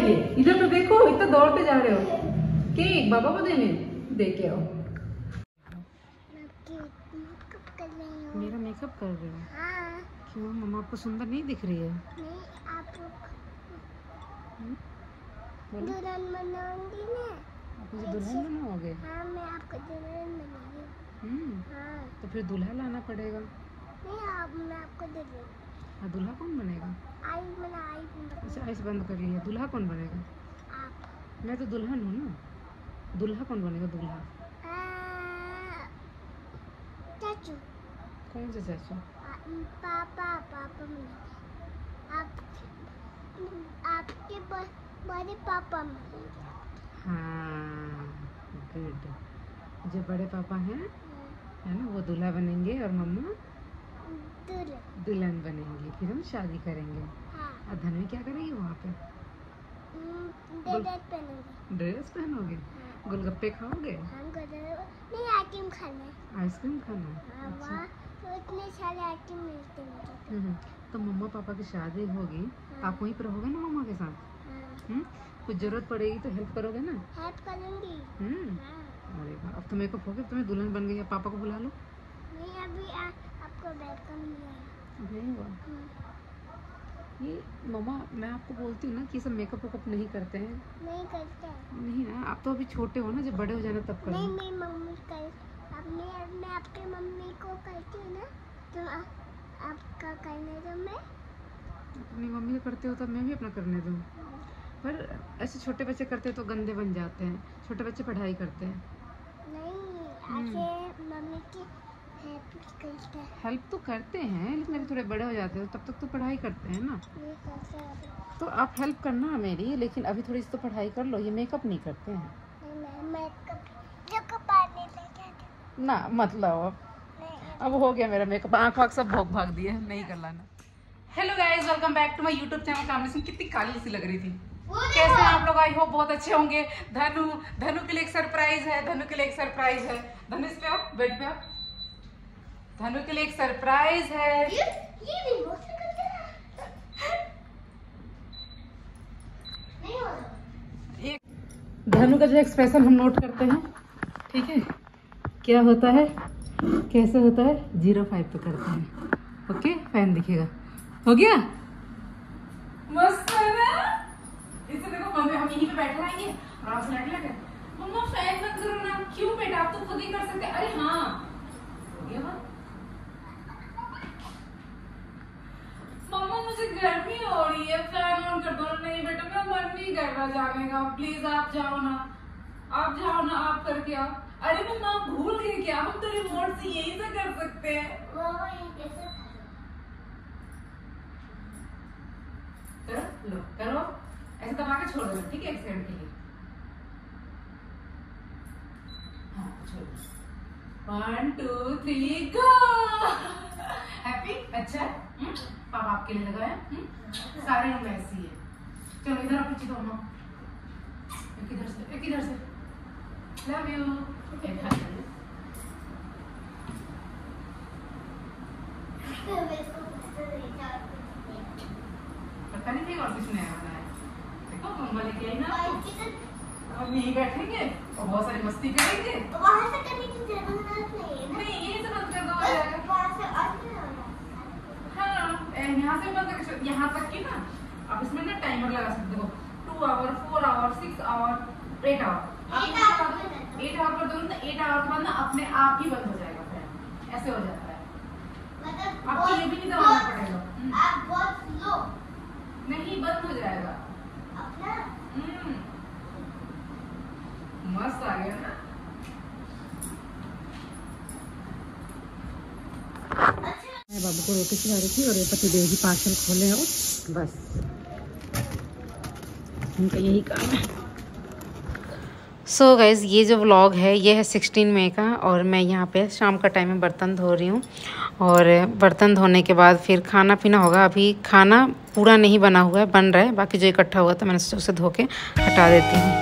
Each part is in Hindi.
लिए? इधर तो देखो, इतना दौड़ते जा रहे हो। केक बाबा को देने, दे के आओ। मेरा मेकअप कर रहे हो? हाँ। क्यों, मम्मा आपको सुंदर नहीं दिख रही है? नहीं, आप दुल्हन बनाऊंगी ना। आप मुझे दुल्हन बनाओगे? हाँ, मैं आपको दुल्हन बनाऊंगी। हाँ। तो फिर दूल्हा लाना पड़ेगा। नहीं, मैं आपको दे दूंगी। हाँ, दूल्हा कौन बनेगा? अच्छा, आइस बंद कर लिया। दूल्हा कौन बनेगा? आप। मैं तो दुल्हन हूँ ना। दूल्हा कौन बनेगा? दूल्हा चाचू। कौन से चाचू? पापा बनेगा। आपके बड़े पापा बनेगा। हाँ, गुड। जो बड़े पापा हैं, है ना, वो दूल्हा बनेंगे और मम्मा दुल्हन बनेंगी। फिर हम शादी करेंगे। हाँ। और धनवी क्या करेगी वहाँ पे? ड्रेस पहनोगे? हाँ। गोलगप्पे खाओगे? हाँ, नहीं, आइसक्रीम खाना। आइसक्रीम खाना? हाँ, अच्छा। तो इतने सारे आइसक्रीम मिलते हैं। तो मम्मा पापा की शादी होगी। हाँ। आप वहीं पर होगे ना मम्मा के साथ? हाँ। कुछ जरूरत पड़ेगी तो हेल्प करोगे ना? हेल्प करूंगी। हाँ। अरे वाह, अब तो मेकअप हो गया, तुम्हें दुल्हन बन गई। पापा को बुला लो। नहीं, अभी आपको वेलकम नहीं हुआ। ये मम्मा, मैं आपको बोलती हूँ ना कि सब मेकअप वेकअप नहीं करते हैं। नहीं करते हैं। नहीं ना, आप तो अभी छोटे हो ना, जब बड़े हो जाना तब करो। नहीं, मेरी मम्मी मैं आपके मम्मी को करती हूँ ना, तो आपका करने दो। मैं अपनी मम्मी को करते हो तो मैं भी अपना करने दूँ। पर ऐसे छोटे बच्चे करते तो गंदे बन जाते हैं। छोटे बच्चे पढ़ाई करते हैं। नहीं, ऐसे मम्मी की हेल्प तो करते हैं, लेकिन अभी थोड़े बड़े हो जाते हैं तब तक तो पढ़ाई करते हैं ना। तो आप हेल्प करना मेरी, लेकिन अभी थोड़ी सी तो पढ़ाई कर लो। ये मेकअप नहीं करते हैं ना, मतलब अब हो गया मेरा मेकअप। आँख वाँख सब भोग भाग दिए, नहीं कर लाना। Hello guys, welcome back to my YouTube channel. Kamni Singh कितनी काली सी लग रही थी। कैसे हैं आप लोग? आई होप बहुत अच्छे होंगे। धनु के लिए एक सरप्राइज है। धनु के लिए एक सरप्राइज है। धनु इस पे आओ, बेड पे आओ। धनु के लिए एक सरप्राइज है। धनु का जो एक्सप्रेशन हम नोट करते हैं, ठीक है? क्या होता है, कैसे होता है, 05 पे करते हैं। ओके, फैन दिखेगा। हो गया, मस्त है ना? इससे देखो मम्मी, हम यहीं पे बैठे रहेंगे आराम से लेट लेके। मम्मा फैन मत करो ना। क्यों बेटा, आप तो खुद ही कर सकते। अरे हाँ, हो गया। मम्मा मुझे गर्मी हो रही है, फैन ऑन कर दो। नहीं बेटा, मेरा मन नहीं कर रहा जाने का। प्लीज आप जाओ ना, आप जाओ ना, आप करके आओ। अरे मम्मा, आप भूल गए क्या? हम तो रिमोट से यही से कर सकते हैं। करो, लो करो, ऐसे दबा के छोड़ दो, ठीक है? एक सेकंड के लिए। हाँ, छोड़। 1 2 3 गो। हैप्पी? अच्छा, पापा आपके लिए लगाया। सारे लोग ऐसे ही है। चलो इधर आप पीछे, दोनों एक इधर से, एक इधर से। Love you. एक हाथ में पता नहीं क्या और कुछ नया बनाया। देखो मम्मा लेके आई ना आपको। अब यहीं बैठेंगे और बहुत सारी मस्ती करेंगे। वहाँ से करने की जरूरत नहीं है। नहीं, ये से बंद कर दो, हो जाएगा। वहाँ से हाँ, यहाँ से बंद करके यहाँ तक की ना। आप इसमें ना टाइमर लगा सकते हो। 2 hour, 4 hour, 6 hour, 8 hour. 8 hour कर दोगे ना, 8 आवर के बाद ना अपने आप ही बंद हो जाएगा फैन। ऐसे हो जाता है। मतलब आपको ये भी नहीं दबाना पड़ेगा। आप बहुत स्लो नहीं, बंद हो जाएगा अपना। मस्त आ गया ना। मैं बाबू को रोटी खिला रही थी और ये पतिदेव जी पार्सल खोले हो, बस उनका यही काम है। सो गाइज़, ये जो व्लॉग है ये है 16 मई का, और मैं यहाँ पे शाम का टाइम में बर्तन धो रही हूँ। और बर्तन धोने के बाद फिर खाना पीना होगा। अभी खाना पूरा नहीं बना हुआ है, बन रहा है। बाकी जो इकट्ठा हुआ था मैंने सोचा उसे धो के हटा देती हूँ।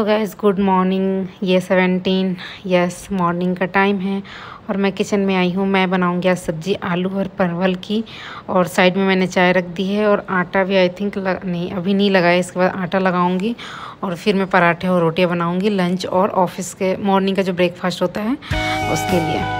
So guys good morning. ये 17 यस मॉर्निंग का टाइम है और मैं किचन में आई हूँ। मैं बनाऊँगी आज सब्ज़ी आलू और परवल की, और साइड में मैंने चाय रख दी है और आटा भी आई थिंक नहीं अभी नहीं लगाया, इसके बाद आटा लगाऊंगी और फिर मैं पराठे और रोटियाँ बनाऊँगी लंच और ऑफिस के मॉर्निंग का जो ब्रेकफास्ट होता है उसके लिए।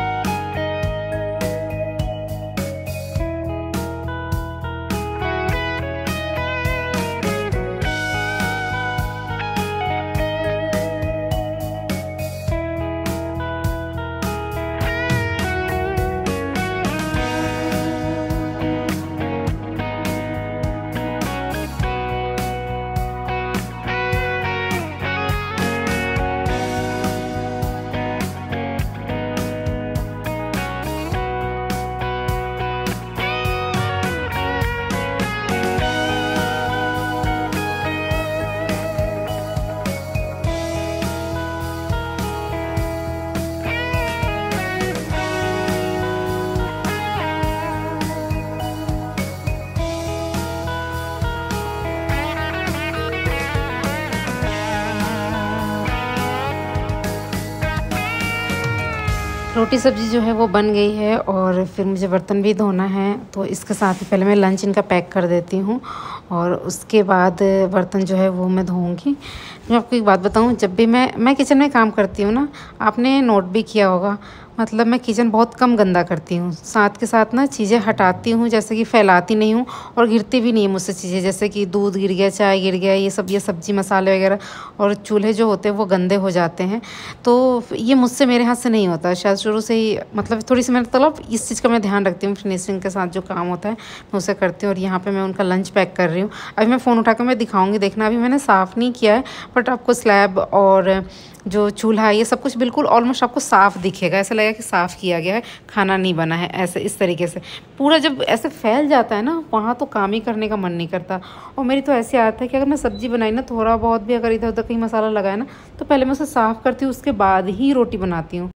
रोटी सब्ज़ी जो है वो बन गई है और फिर मुझे बर्तन भी धोना है, तो इसके साथ ही पहले मैं लंच इनका पैक कर देती हूँ और उसके बाद बर्तन जो है वो मैं धोऊंगी। मैं आपको एक बात बताऊँ, जब भी मैं किचन में काम करती हूँ ना, आपने नोट भी किया होगा, मतलब मैं किचन बहुत कम गंदा करती हूँ, साथ के साथ ना चीज़ें हटाती हूँ, जैसे कि फैलाती नहीं हूँ और गिरती भी नहीं है मुझसे चीज़ें, जैसे कि दूध गिर गया, चाय गिर गया, ये सब्ज़ी मसाले वगैरह, और चूल्हे जो होते हैं वो गंदे हो जाते हैं। तो ये मुझसे मेरे हाथ से नहीं होता शायद शुरू से ही, मतलब थोड़ी सी मतलब इस चीज़ का मैं ध्यान रखती हूँ। फिनिशिंग के साथ जो काम होता है मैं उसे करती हूँ। और यहाँ पर मैं उनका लंच पैक कर रही हूँ। अभी मैं फ़ोन उठा कर मैं दिखाऊँगी, देखना अभी मैंने साफ़ नहीं किया है, बट आपको स्लैब और जो चूल्हा है ये सब कुछ बिल्कुल ऑलमोस्ट आपको साफ़ दिखेगा, ऐसा लगेगा कि साफ़ किया गया है, खाना नहीं बना है। ऐसे इस तरीके से पूरा जब ऐसे फैल जाता है ना, वहाँ तो काम ही करने का मन नहीं करता। और मेरी तो ऐसी आदत है कि अगर मैं सब्ज़ी बनाई ना, थोड़ा बहुत भी अगर इधर उधर कहीं मसाला लगाया ना, तो पहले मैं उसे साफ़ करती हूँ, उसके बाद ही रोटी बनाती हूँ।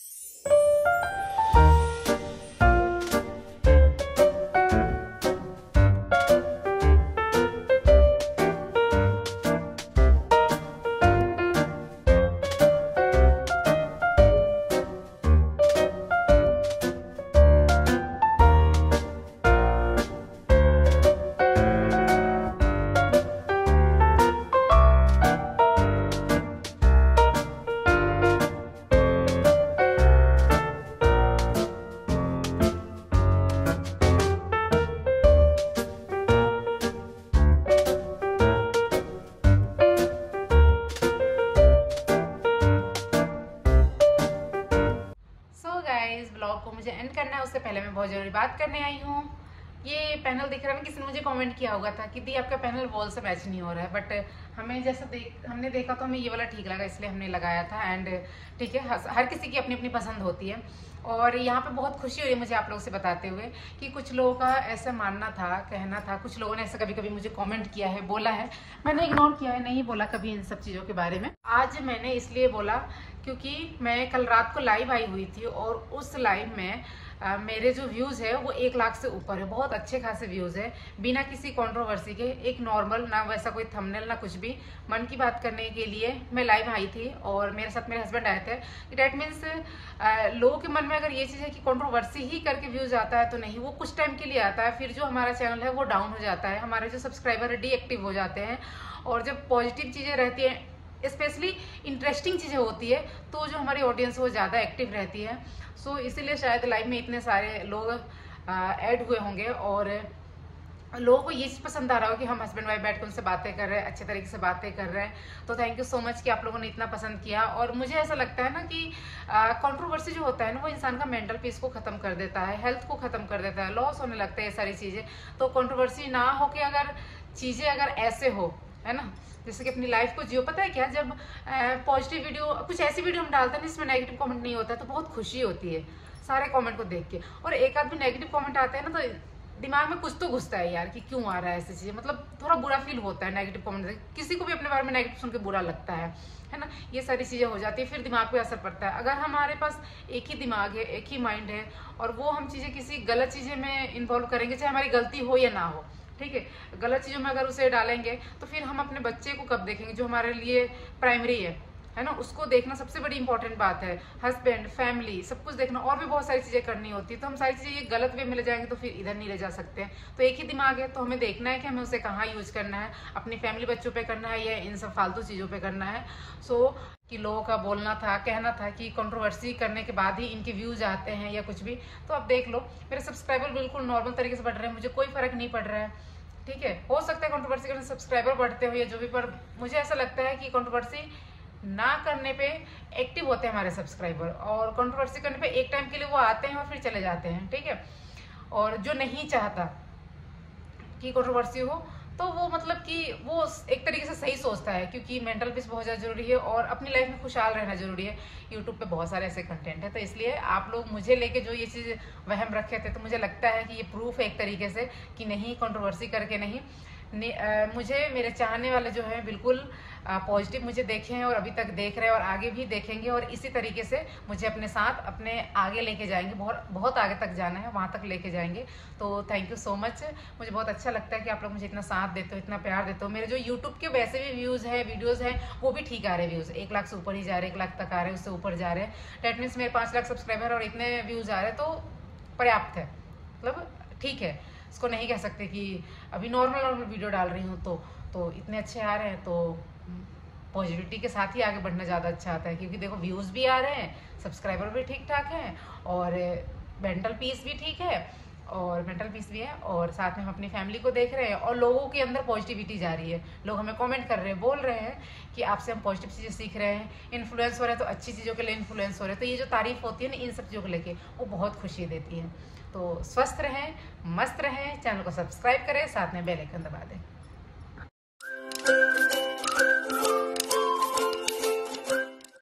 ब्लॉग को मुझे एंड करना है, उससे पहले मैं बहुत ज़रूरी बात करने आई हूँ। ये पैनल दिख रहा है ना, किसी ने मुझे कमेंट किया होगा था कि दी आपका पैनल वॉल से मैच नहीं हो रहा है, बट हमें जैसा हमने देखा तो हमें ये वाला ठीक लगा, इसलिए हमने लगाया था। एंड ठीक है, हर किसी की अपनी अपनी पसंद होती है। और यहाँ पे बहुत खुशी हुई मुझे आप लोगों से बताते हुए कि कुछ लोगों का ऐसा मानना था, कहना था, कुछ लोगों ने ऐसा कभी कभी मुझे कमेंट किया है, बोला है, मैंने इग्नोर किया है, नहीं बोला कभी इन सब चीज़ों के बारे में। आज मैंने इसलिए बोला क्योंकि मैं कल रात को लाइव आई हुई थी और उस लाइव में मेरे जो व्यूज़ है वो 1 लाख से ऊपर है, बहुत अच्छे खासे व्यूज़ है, बिना किसी कंट्रोवर्सी के, एक नॉर्मल, ना वैसा कोई थंबनेल ना कुछ भी, मन की बात करने के लिए मैं लाइव आई थी। और मेरे साथ मेरे हस्बैंड आए थे। डैट मीन्स लोगों के मन में अगर ये चीज़ है कि कंट्रोवर्सी ही करके व्यूज़ आता है, तो नहीं, वो कुछ टाइम के लिए आता है, फिर जो हमारा चैनल है वो डाउन हो जाता है, हमारे जो सब्सक्राइबर है डीएक्टिव हो जाते हैं। और जब पॉजिटिव चीज़ें रहती हैं, स्पेशली इंटरेस्टिंग चीज़ें होती है, तो जो हमारी ऑडियंस वो ज़्यादा एक्टिव रहती है। सो इसीलिए शायद लाइव में इतने सारे लोग ऐड हुए होंगे और लोगों को ये चीज़ पसंद आ रहा हो कि हम हस्बैंड वाइफ बैठ कर उनसे बातें कर रहे हैं, अच्छे तरीके से बातें कर रहे हैं। तो थैंक यू सो मच कि आप लोगों ने इतना पसंद किया। और मुझे ऐसा लगता है ना कि कंट्रोवर्सी जो होता है ना, वो इंसान का मेंटल पीस को ख़त्म कर देता है, हेल्थ को ख़त्म कर देता है, लॉस होने लगता है ये सारी चीज़ें। तो कंट्रोवर्सी ना हो के अगर चीज़ें अगर ऐसे हो, है ना, जैसे कि अपनी लाइफ को जियो। पता है क्या, जब पॉजिटिव वीडियो, कुछ ऐसी वीडियो हम डालते हैं जिसमें नेगेटिव कमेंट नहीं होता है, तो बहुत खुशी होती है सारे कमेंट को देख के। और एक आध भी नेगेटिव कमेंट आते हैं ना, तो दिमाग में कुछ तो घुसता है यार कि क्यों आ रहा है ऐसी चीज़ें, मतलब थोड़ा बुरा फील होता है नेगेटिव कमेंट देख। किसी को भी अपने बारे में नेगेटिव सुन के बुरा लगता है ना, ये सारी चीज़ें हो जाती है, फिर दिमाग पे असर पड़ता है। अगर हमारे पास एक ही दिमाग है, एक ही माइंड है, और वो हम चीज़ें किसी गलत चीज़ें में इन्वॉल्व करेंगे, चाहे हमारी गलती हो या ना हो, ठीक है। गलत चीज़ों में अगर उसे डालेंगे तो फिर हम अपने बच्चे को कब देखेंगे, जो हमारे लिए प्राइमरी है ना, उसको देखना सबसे बड़ी इंपॉर्टेंट बात है। हस्बैंड, फैमिली, सब कुछ देखना, और भी बहुत सारी चीज़ें करनी होती है। तो हम सारी चीज़ें ये गलत वे में ले जाएंगे तो फिर इधर नहीं ले जा सकते हैं। तो एक ही दिमाग है, तो हमें देखना है कि हमें उसे कहाँ यूज करना है, अपनी फैमिली बच्चों पे करना है या इन सब फालतू चीज़ों पे करना है। कि लोगों का बोलना था, कहना था कि कंट्रोवर्सी करने के बाद ही इनके व्यूज आते हैं या कुछ भी। तो अब देख लो, मेरे सब्सक्राइबर बिल्कुल नॉर्मल तरीके से बढ़ रहे हैं, मुझे कोई फर्क नहीं पड़ रहा है। ठीक है, हो सकता है कंट्रोवर्सी करने से सब्सक्राइबर बढ़ते हो या जो भी, पर मुझे ऐसा लगता है कि कंट्रोवर्सी ना करने पे एक्टिव होते हैं हमारे सब्सक्राइबर, और कंट्रोवर्सी करने पे एक टाइम के लिए वो आते हैं और फिर चले जाते हैं। ठीक है, और जो नहीं चाहता कि कंट्रोवर्सी हो, तो वो मतलब कि वो एक तरीके से सही सोचता है, क्योंकि मेंटल पीस बहुत ज़्यादा जरूरी है और अपनी लाइफ में खुशहाल रहना जरूरी है। यूट्यूब पे बहुत सारे ऐसे कंटेंट है, तो इसलिए आप लोग मुझे लेके जो ये चीज़ वहम रखे थे, तो मुझे लगता है कि ये प्रूफ है एक तरीके से कि नहीं, कंट्रोवर्सी करके नहीं। मुझे मेरे चाहने वाले जो हैं बिल्कुल पॉजिटिव मुझे देखे हैं और अभी तक देख रहे हैं और आगे भी देखेंगे, और इसी तरीके से मुझे अपने साथ अपने आगे लेके जाएंगे, बहुत बहुत आगे तक जाना है, वहाँ तक लेके जाएंगे। तो थैंक यू सो मच, मुझे बहुत अच्छा लगता है कि आप लोग मुझे इतना साथ देते हो, इतना प्यार देते हो। मेरे जो यूट्यूब के वैसे भी व्यूज़ हैं, वीडियोज़ हैं, वो भी ठीक आ रहे हैं, व्यूज़ 1 लाख से ऊपर ही जा रहे हैं, 1 लाख तक आ रहे हैं, उससे ऊपर जा रहे हैं। डेट मीन्स मेरे 5 लाख सब्सक्राइबर और इतने व्यूज़ आ रहे हैं, तो पर्याप्त है, मतलब ठीक है। इसको नहीं कह सकते कि अभी नॉर्मल वीडियो डाल रही हूँ तो इतने अच्छे आ रहे हैं, तो पॉजिटिविटी के साथ ही आगे बढ़ना ज़्यादा अच्छा आता है, क्योंकि देखो व्यूज़ भी आ रहे हैं, सब्सक्राइबर भी ठीक ठाक हैं, और मेंटल पीस भी ठीक है, और मेंटल पीस भी है, और साथ में हम अपनी फैमिली को देख रहे हैं, और लोगों के अंदर पॉजिटिविटी जा रही है। लोग हमें कमेंट कर रहे हैं, बोल रहे हैं कि आपसे हम पॉजिटिव चीज़ें सीख रहे हैं, इन्फ्लुएंस हो रहे हैं, तो अच्छी चीज़ों के लिए इन्फ्लुएंस हो रहे हैं। तो ये जो तारीफ होती है ना इन सब चीज़ों को लेके, वो बहुत खुशी देती है। तो स्वस्थ रहें, मस्त रहें, चैनल को सब्सक्राइब करें, साथ में बेल आइकन दबा दें।